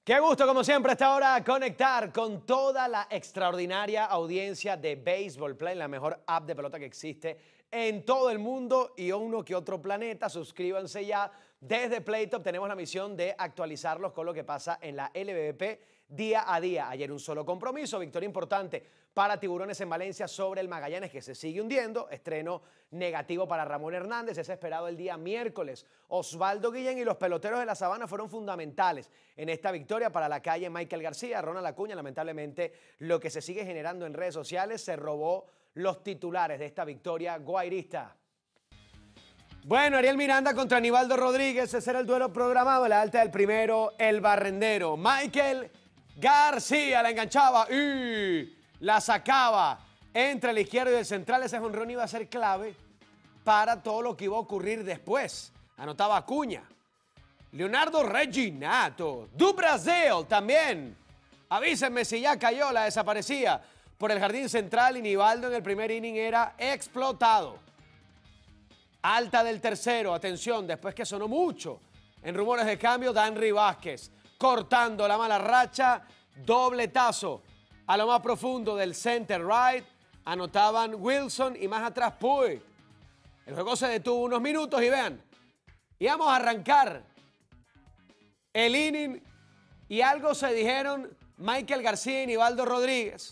Qué gusto, como siempre, a esta hora conectar con toda la extraordinaria audiencia de Baseball Play, la mejor app de pelota que existe en todo el mundo y uno que otro planeta. Suscríbanse ya. Desde Playtop tenemos la misión de actualizarlos con lo que pasa en la LVP día a día. Ayer un solo compromiso, victoria importante para Tiburones en Valencia sobre el Magallanes, que se sigue hundiendo. Estreno negativo para Ramón Hernández, es esperado el día miércoles. Osvaldo Guillén y los peloteros de la Sabana fueron fundamentales en esta victoria para la calle. Michael García, Ronald Acuña, lamentablemente lo que se sigue generando en redes sociales, se robó los titulares de esta victoria guairista. Bueno, Ariel Miranda contra Aníbaldo Rodríguez, ese era el duelo programado, la alta del primero, el barrendero. Michael García la enganchaba y la sacaba entre el izquierdo y el central. Ese jonrón iba a ser clave para todo lo que iba a ocurrir después. Anotaba Acuña. Leonardo Reginato, do Brasil también. Avísenme si ya cayó, la desaparecía por el jardín central y Aníbaldo en el primer inning era explotado. Alta del tercero, atención, después que sonó mucho en rumores de cambio, Danry Vázquez cortando la mala racha, dobletazo a lo más profundo del center right, anotaban Wilson y más atrás Puig. El juego se detuvo unos minutos y vean, íbamos a arrancar el inning y algo se dijeron Michael García y Aníbaldo Rodríguez,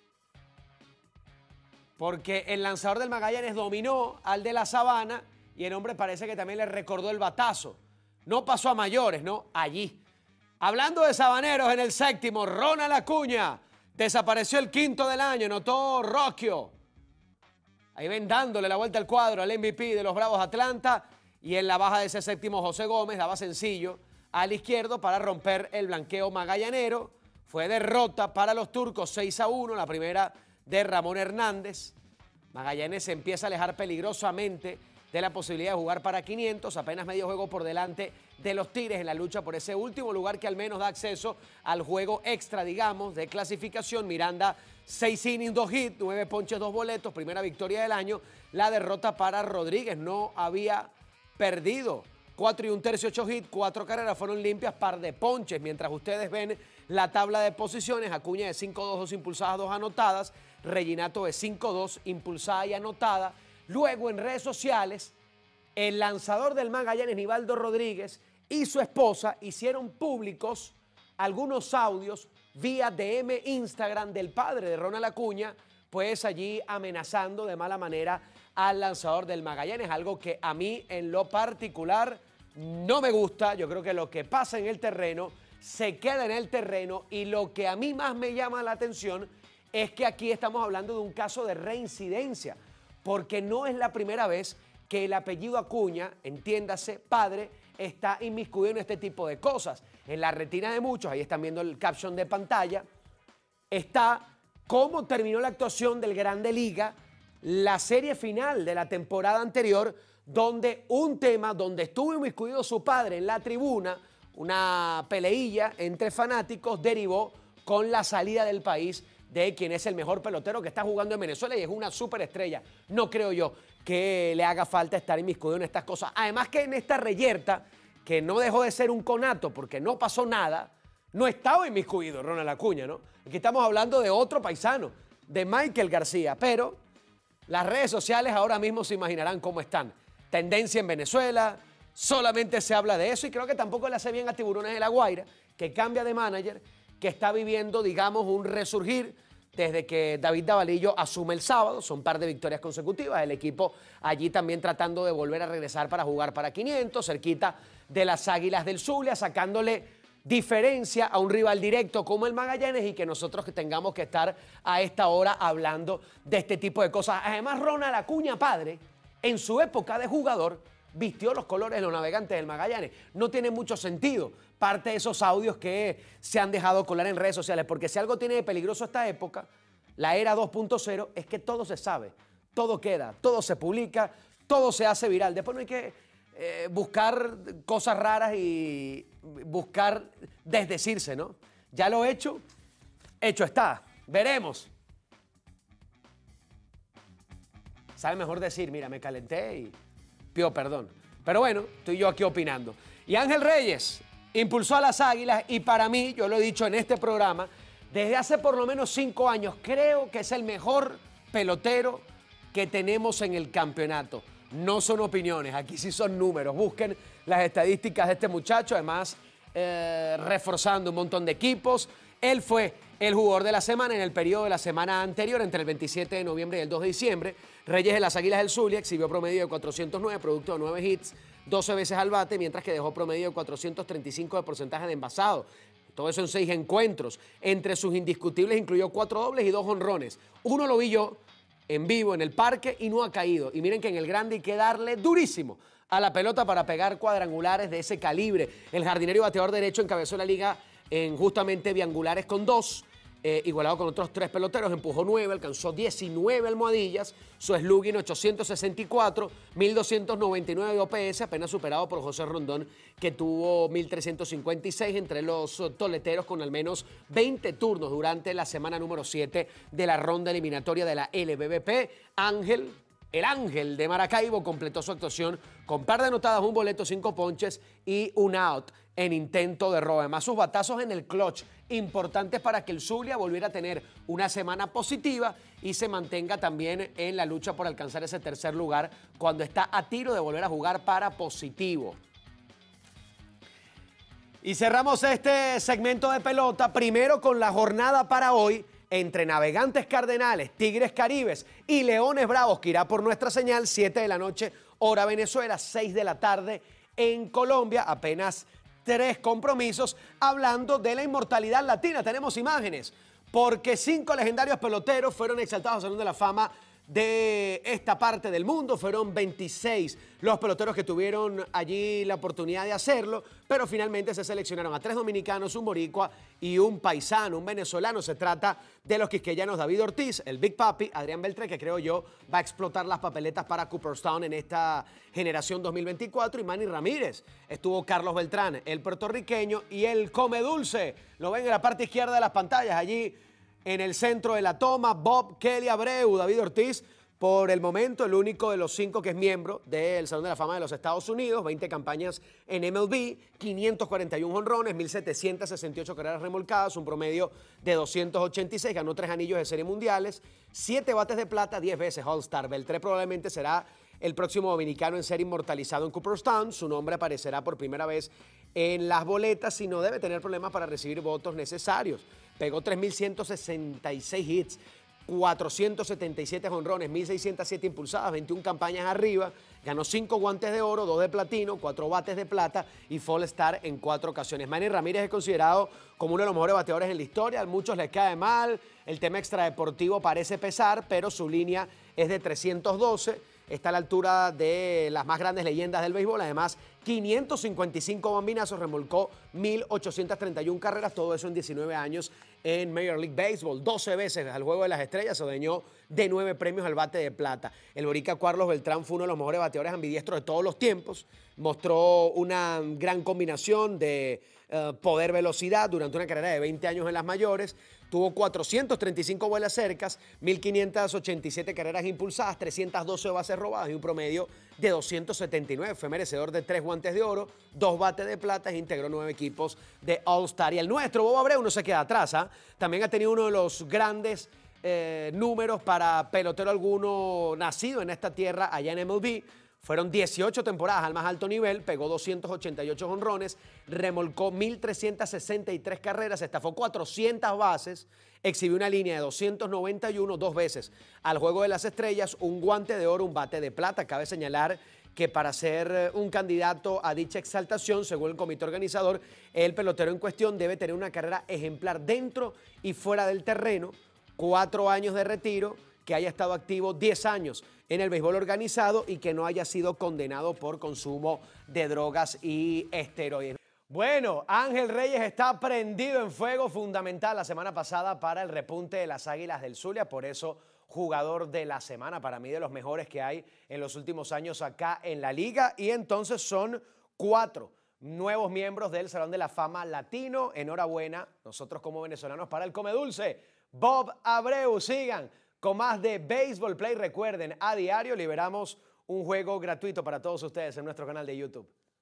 porque el lanzador del Magallanes dominó al de la Sabana y el hombre parece que también le recordó el batazo. No pasó a mayores, ¿no? Allí. Hablando de sabaneros, en el séptimo, Ronald Acuña desapareció el quinto del año, anotó Rocchio. Ahí ven dándole la vuelta al cuadro al MVP de los Bravos Atlanta, y en la baja de ese séptimo José Gómez daba sencillo al izquierdo para romper el blanqueo magallanero. Fue derrota para los turcos 6-1, la primera de Ramón Hernández. Magallanes se empieza a alejar peligrosamente de la posibilidad de jugar para 500, apenas medio juego por delante de los Tigres en la lucha por ese último lugar que al menos da acceso al juego extra, digamos, de clasificación. Miranda, 6 innings, 2 hits, 9 ponches, 2 boletos, primera victoria del año. La derrota para Rodríguez, no había perdido. 4 1/3, 8 hits, 4 carreras, fueron limpias, par de ponches. Mientras ustedes ven la tabla de posiciones, Acuña de 5-2, 2 impulsadas, 2 anotadas. Reginato de 5-2, impulsada y anotada. Luego en redes sociales, el lanzador del Magallanes, Aníbaldo Rodríguez, y su esposa hicieron públicos algunos audios vía DM Instagram del padre de Ronald Acuña, pues allí amenazando de mala manera al lanzador del Magallanes, algo que a mí en lo particular no me gusta. Yo creo que lo que pasa en el terreno se queda en el terreno, y lo que a mí más me llama la atención es que aquí estamos hablando de un caso de reincidencia, porque no es la primera vez que el apellido Acuña, entiéndase, padre, está inmiscuido en este tipo de cosas. En la retina de muchos, ahí están viendo el caption de pantalla, está cómo terminó la actuación del Grande Liga, la serie final de la temporada anterior, donde un tema donde estuvo inmiscuido su padre en la tribuna, una peleilla entre fanáticos, derivó con la salida del país de quien es el mejor pelotero que está jugando en Venezuela y es una superestrella. No creo yo que le haga falta estar inmiscuido en estas cosas. Además que en esta reyerta, que no dejó de ser un conato porque no pasó nada, no estaba inmiscuido Ronald Acuña, ¿no? Aquí estamos hablando de otro paisano, de Michael García, pero las redes sociales ahora mismo se imaginarán cómo están. Tendencia en Venezuela, solamente se habla de eso, y creo que tampoco le hace bien a Tiburones de La Guaira, que cambia de manager, que está viviendo, digamos, un resurgir desde que David Davalillo asume el sábado. Son un par de victorias consecutivas, el equipo allí también tratando de volver a regresar para jugar para 500, cerquita de las Águilas del Zulia, sacándole diferencia a un rival directo como el Magallanes, y que nosotros que tengamos que estar a esta hora hablando de este tipo de cosas. Además, Ronald Acuña, padre, en su época de jugador, vistió los colores de los Navegantes del Magallanes. No tiene mucho sentido parte de esos audios que se han dejado colar en redes sociales, porque si algo tiene de peligroso esta época, la era 2.0, es que todo se sabe, todo queda, todo se publica, todo se hace viral. Después no hay que buscar cosas raras y buscar desdecirse, ¿no? Ya lo hecho está. Veremos. Sabe mejor decir, mira, me calenté y pido perdón. Pero bueno, estoy yo aquí opinando. Y Ángel Reyes, impulsó a las Águilas y para mí, yo lo he dicho en este programa, desde hace por lo menos 5 años, creo que es el mejor pelotero que tenemos en el campeonato. No son opiniones, aquí sí son números. Busquen las estadísticas de este muchacho, además reforzando un montón de equipos. Él fue el jugador de la semana en el periodo de la semana anterior, entre el 27 de noviembre y el 2 de diciembre. Reyes de las Águilas del Zulia exhibió promedio de 409, producto de 9 hits, 12 veces al bate, mientras que dejó promedio de 435 de porcentaje de envasado. Todo eso en 6 encuentros. Entre sus indiscutibles incluyó 4 dobles y 2 jonrones. Uno lo vi yo en vivo en el parque y no ha caído. Y miren que en el grande hay que darle durísimo a la pelota para pegar cuadrangulares de ese calibre. El jardinero y bateador derecho encabezó la liga en justamente biangulares con 2. Igualado con otros 3 peloteros, empujó 9, alcanzó 19 almohadillas, su slugging 864, 1299 de OPS, apenas superado por José Rondón, que tuvo 1356 entre los toleteros con al menos 20 turnos durante la semana número 7 de la ronda eliminatoria de la LBBP. El Ángel de Maracaibo completó su actuación con par de anotadas, un boleto, 5 ponches y un out en intento de robo. Además, sus batazos en el clutch, importantes para que el Zulia volviera a tener una semana positiva y se mantenga también en la lucha por alcanzar ese tercer lugar cuando está a tiro de volver a jugar para positivo. Y cerramos este segmento de pelota primero con la jornada para hoy entre Navegantes Cardenales, Tigres Caribes y Leones Bravos, que irá por nuestra señal, 7 de la noche, hora Venezuela, 6 de la tarde en Colombia. Apenas 3 compromisos hablando de la inmortalidad latina. Tenemos imágenes, porque 5 legendarios peloteros fueron exaltados al Salón de la Fama de esta parte del mundo. Fueron 26 los peloteros que tuvieron allí la oportunidad de hacerlo, pero finalmente se seleccionaron a 3 dominicanos, un boricua y un paisano, un venezolano. Se trata de los quisqueyanos David Ortiz, el Big Papi, Adrián Beltré, que creo yo va a explotar las papeletas para Cooperstown en esta generación 2024, y Manny Ramírez. Estuvo Carlos Beltrán, el puertorriqueño, y el Come Dulce. Lo ven en la parte izquierda de las pantallas, allí en el centro de la toma, Bob Kelly Abreu. David Ortiz, por el momento, el único de los 5 que es miembro del Salón de la Fama de los Estados Unidos, 20 campañas en MLB, 541 jonrones, 1,768 carreras remolcadas, un promedio de 286, ganó 3 anillos de serie mundiales, 7 bates de plata, 10 veces All-Star. Beltré probablemente será el próximo dominicano en ser inmortalizado en Cooperstown. Su nombre aparecerá por primera vez en las boletas y no debe tener problemas para recibir votos necesarios. Pegó 3.166 hits, 477 jonrones, 1.607 impulsadas, 21 campañas arriba, ganó 5 guantes de oro, 2 de platino, 4 bates de plata y Fall Star en 4 ocasiones. Manny Ramírez es considerado como uno de los mejores bateadores en la historia. A muchos les cae mal, el tema extradeportivo parece pesar, pero su línea es de 312. Está a la altura de las más grandes leyendas del béisbol. Además, 555 bambinazos, remolcó 1.831 carreras, todo eso en 19 años en Major League Baseball. 12 veces al Juego de las Estrellas, se adueñó de 9 premios al bate de plata. El boricua Carlos Beltrán fue uno de los mejores bateadores ambidiestros de todos los tiempos. Mostró una gran combinación de poder, velocidad durante una carrera de 20 años en las mayores. Tuvo 435 vuelas cercas, 1.587 carreras impulsadas, 312 bases robadas y un promedio de 279. Fue merecedor de 3 guantes de oro, 2 bates de plata e integró 9 equipos de All-Star. Y el nuestro, Bob Abreu, no se queda atrás. También ha tenido uno de los grandes números para pelotero alguno nacido en esta tierra allá en MLB. Fueron 18 temporadas al más alto nivel, pegó 288 jonrones, remolcó 1.363 carreras, estafó 400 bases, exhibió una línea de 291 2 veces al Juego de las Estrellas, un guante de oro, un bate de plata. Cabe señalar que para ser un candidato a dicha exaltación, según el comité organizador, el pelotero en cuestión debe tener una carrera ejemplar dentro y fuera del terreno, 4 años de retiro, que haya estado activo 10 años en el béisbol organizado y que no haya sido condenado por consumo de drogas y esteroides. Bueno, Ángel Reyes está prendido en fuego, fundamental la semana pasada para el repunte de las Águilas del Zulia, por eso jugador de la semana, para mí de los mejores que hay en los últimos años acá en la liga, y entonces son 4 nuevos miembros del Salón de la Fama Latino. Enhorabuena, nosotros como venezolanos, para el Come Dulce, Bob Abreu. Sigan con más de Baseball Play. Recuerden, a diario liberamos un juego gratuito para todos ustedes en nuestro canal de YouTube.